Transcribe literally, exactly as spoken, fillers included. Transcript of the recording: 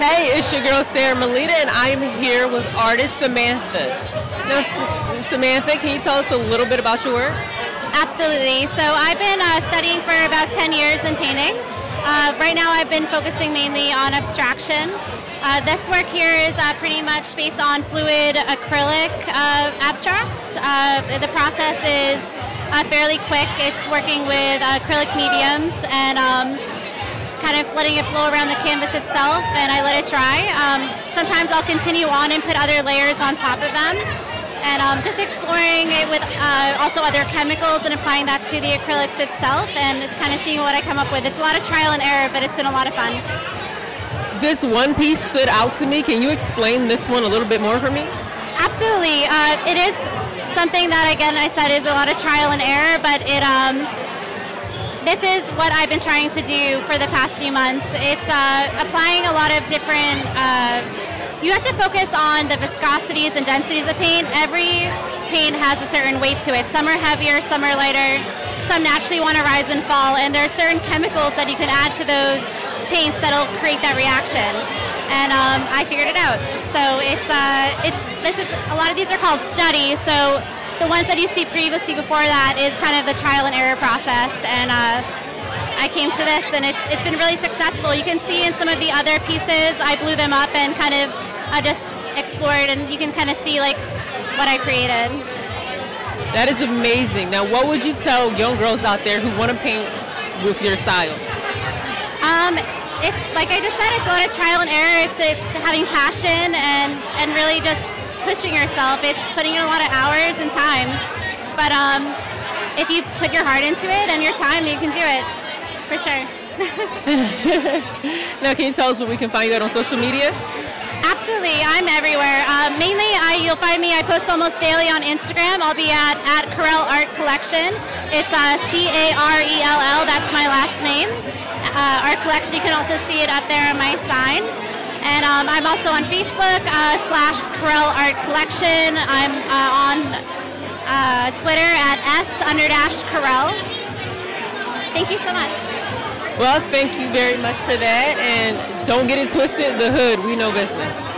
Hey, it's your girl Sarah Melita, and I'm here with artist Samantha. Now, Samantha, can you tell us a little bit about your work? Absolutely. So I've been uh, studying for about ten years in painting. Uh, right now I've been focusing mainly on abstraction. Uh, this work here is uh, pretty much based on fluid acrylic uh, abstracts. Uh, the process is uh, fairly quick. It's working with uh, acrylic mediums and um, kind of letting it flow around the canvas itself, and I let it dry. Um, sometimes I'll continue on and put other layers on top of them. And um, just exploring it with uh, also other chemicals and applying that to the acrylics itself, and just kind of seeing what I come up with. It's a lot of trial and error, but it's been a lot of fun. This one piece stood out to me. Can you explain this one a little bit more for me? Absolutely. Uh, it is something that, again, I said is a lot of trial and error, but it um, this is what I've been trying to do for the past few months. It's uh, applying a lot of different uh, you have to focus on the viscosities and densities of paint. Every paint has a certain weight to it. Some are heavier, some are lighter, some naturally want to rise and fall, and there are certain chemicals that you can add to those paints that'll create that reaction. And um, I figured it out. So it's uh, it's this is a lot of these are called studies. So the ones that you see previously before that is kind of the trial and error process, and uh, I came to this, and it's it's been really successful. You can see in some of the other pieces, I blew them up and kind of I just explored, and you can kind of see like what I created. That is amazing. Now, what would you tell young girls out there who want to paint with your style? Um, it's like I just said, it's a lot of trial and error. It's it's having passion and and really just pushing yourself. It's putting in a lot of hours and time. But um, if you put your heart into it and your time, you can do it for sure. Now, can you tell us where we can find you at on social media? Absolutely, I'm everywhere. Uh, mainly, I, you'll find me, I post almost daily on Instagram. I'll be at, at Carell Art Collection. It's uh, C A R E L L, that's my last name. Uh, Art Collection, you can also see it up there on my sign. And um, I'm also on Facebook, uh, slash Carell Art Collection. I'm uh, on uh, Twitter at S under dash Carell. Thank you so much. Well, thank you very much for that, and don't get it twisted, the hood, we know business.